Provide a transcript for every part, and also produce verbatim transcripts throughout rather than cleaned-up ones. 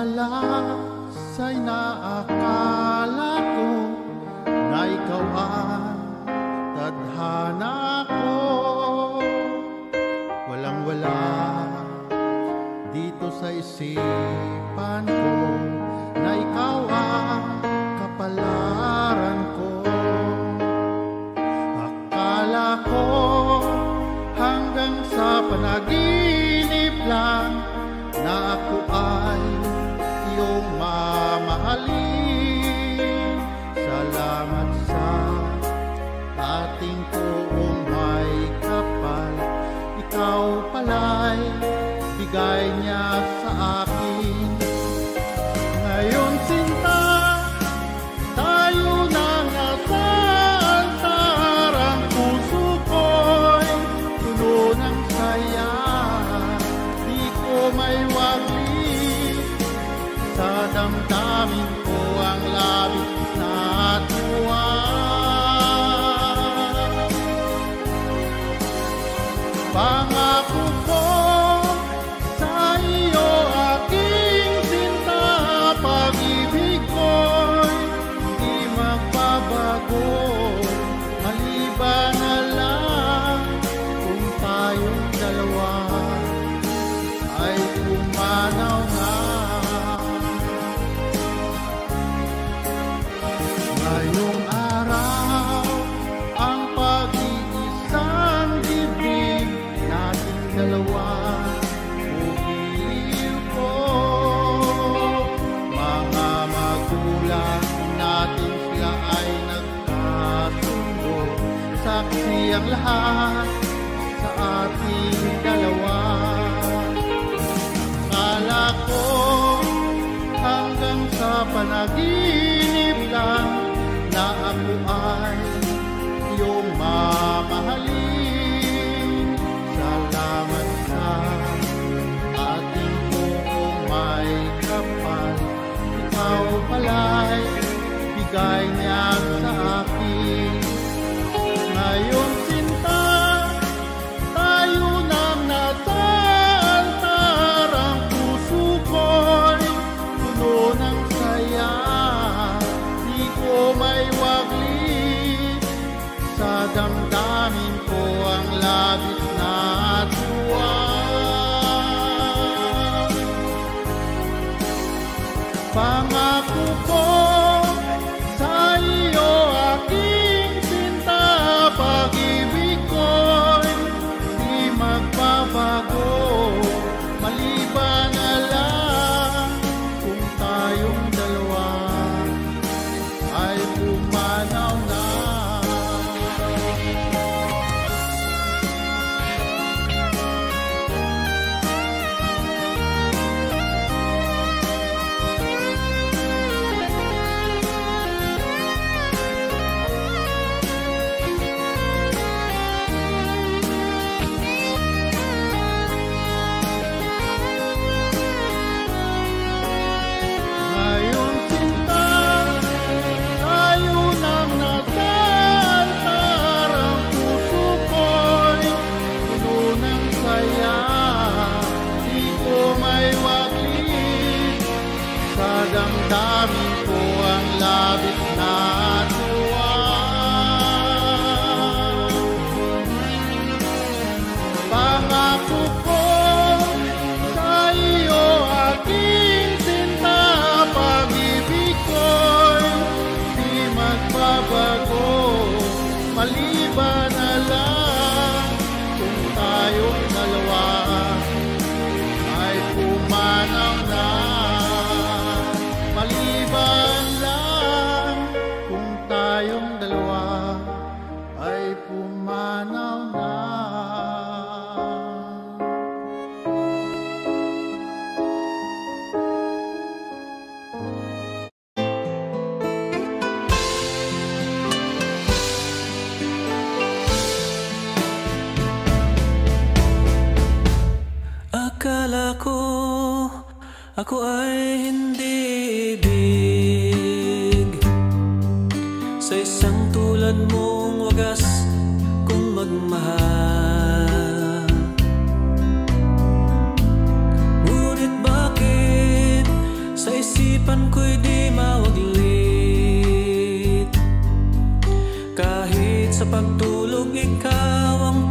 madalas ay naakala ko na ikaw ang tadhana ko. Walang-wala dito sa isipan ko na ikaw ang kapalaran ko. Akala ko hanggang sa panaginip lang na ako ay iyong mamahalin. Salamat sa ating puong may kapal, ikaw pala'y bigay niya sa akin. Ngayon sinta, tayo na nasa altar. Ang puso ko'y puno ng saya, di ko may wagli. Sa damdamin ko ang labis na tuwa. Pangako ko sa iyo aking sinta, pag-ibig ko'y di magbabago. Maliban na lang kung tayong dalawa ay pumanaw na. Ngayong araw ang pag-iisang dibdib nating dalawa, pumiliw ko. Mga magulang natin sila ay nagkasundo, saksi ang lahat sa ating dalawa. Akala ko hanggang sa panaginip lang na ako ay iyong mamahalin. Salamat sa ating puong may kapal, ikaw pala'y bigay niya sa akin. Ngayon sinta, tayo nang nasa altar. Ang puso ko'y puno ng saya, di ko may wagli. Sa damdamin ko ang labis na tuwa. Pangako ko sa iyo aking sinta, pag-ibig ko'y di magbabago. Maliban na lang kung tayong dalawa ay pumanaw na. Ngayon sinta, tayo nang nasa altar. Ang puso ko'y puno ng saya, di ko may wagli. Sa damdamin ko ang labis na tuwa. Pangako ko sa iyo aking sinta, pag-ibig ko'y di magbabago. Maliban na lang kung tayong dalawa ay pumanaw na. Maliban lang kung tayong dalawa ay pumanaw na. Akala ko ako ay hindi ibig sa isang tulad mong wagas kong magmahal. Ngunit bakit isipan ko'y di mawaglit. Kahit sa pagtulog ikaw ang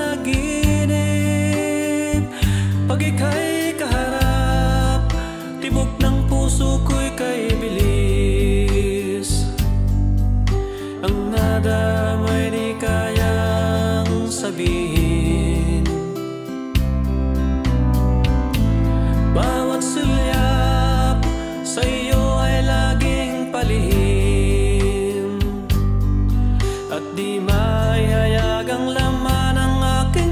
panaginip. Pag ika'y kaharap, tibok ng puso ko'y kay bilis. Ang nadamay di kayang sabihin. Bawat sulyap sa iyo ay laging palihim, at di maihayag ang laman ng aking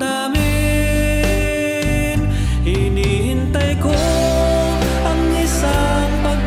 damdamin. Hinihintay ko ang isang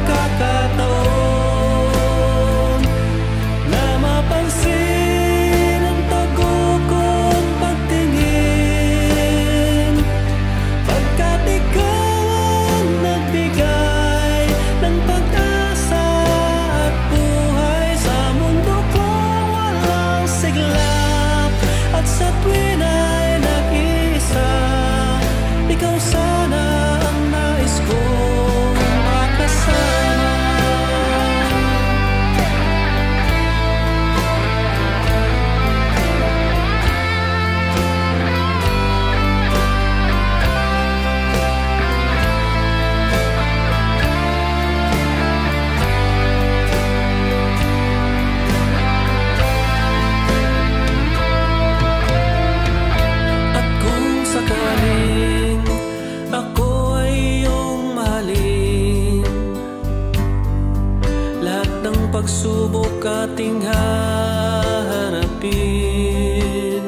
pagkakataon na mapansin ang tago kong pagtingin. Pagkat ikaw ang nagbigay ng pag-asa at buhay sa mundo kong walang siglap. At sa tuwin ay nag-iisa, ikaw sana ang nais kong makasama. At kung sakaling ako ay iyong mahalin, lahat ng pagsubok ating haharapin.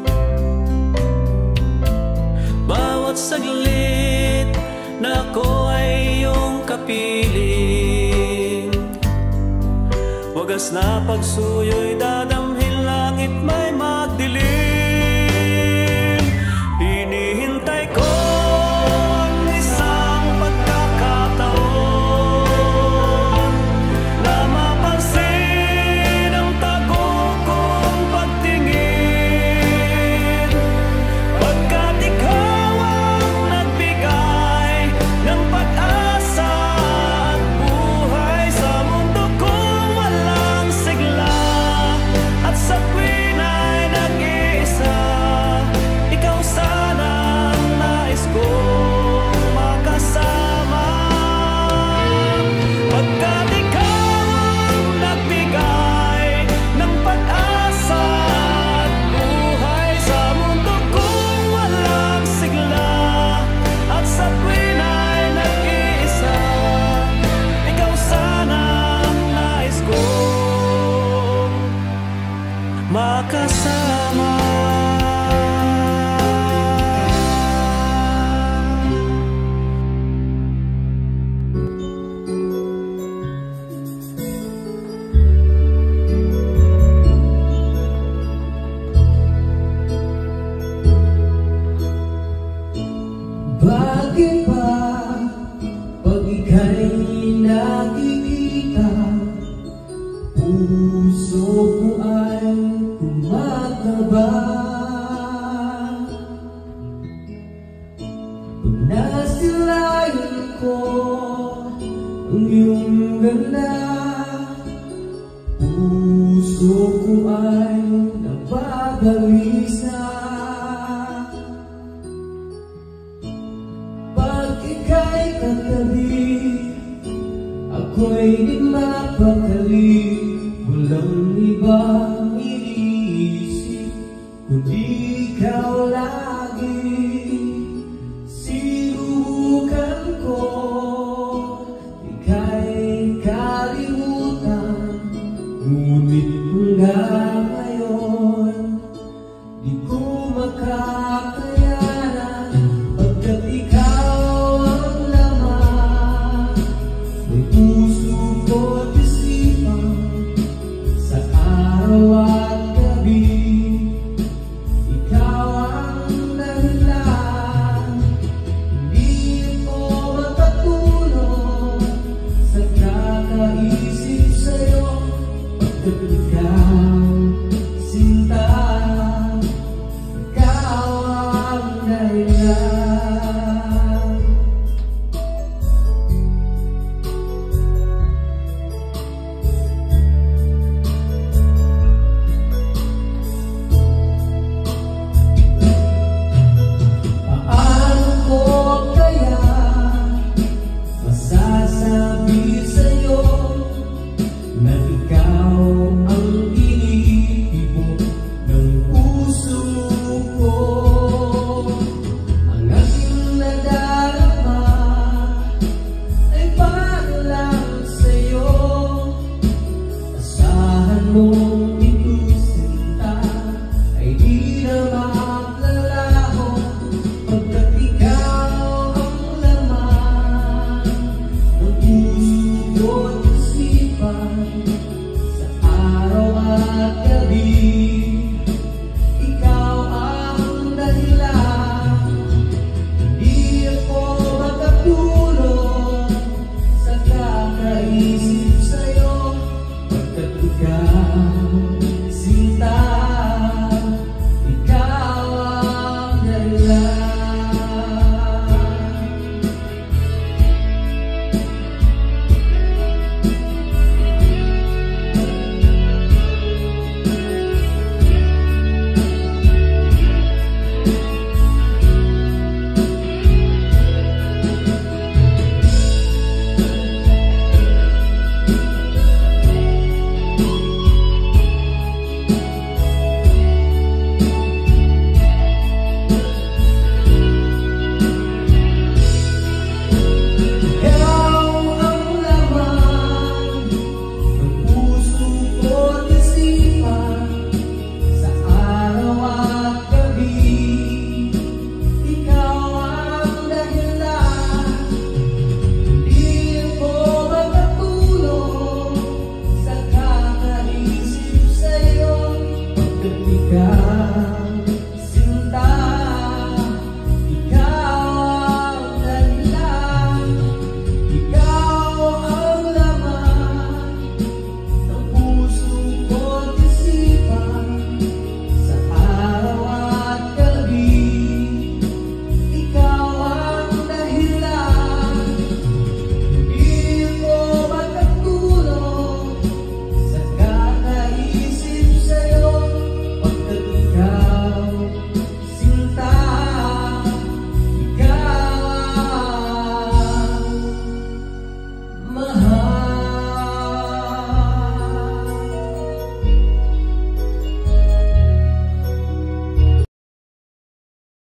Bawat saglit na ako ay iyong kapiling, wagas na pagsuyo'y dadamhin, langit may magdilim. Hinihintay ko ang isang pagkakataon na mapansin ang tago kong pagtingin. Pagkat ikaw ang nagbigay ng pag-asa at buhay sa mundo kong walang sigla. At sa tuwin ay nag-iisa, ikaw sana ang nais kong makasama. Pagkat ikaw ang nagbigay ng pag-asa at buhay sa mundo kong walang sigla. At sa tuwin ay nag-iisa, ikaw sana ang nais kong makasama. Bakit ba pag ika'y nakikita, puso ko ay kumakaba? Pag nasilayan ko ang iyong ganda, puso ko ay nababalisa. Pag ika'y katabi, ako'y di mapakali. Walang ibang iniisip kundi ikaw lagi. Sinubukan ko ika'y kalimutan, ngunit hanggang ngayon di ko makakayanan. Pagkat ikaw ang laman ng puso ko't isipan, sa araw at gabi ikaw ang dahilan. Hindi ko makatulog sa kakaisip sa'yo, pagkat ikaw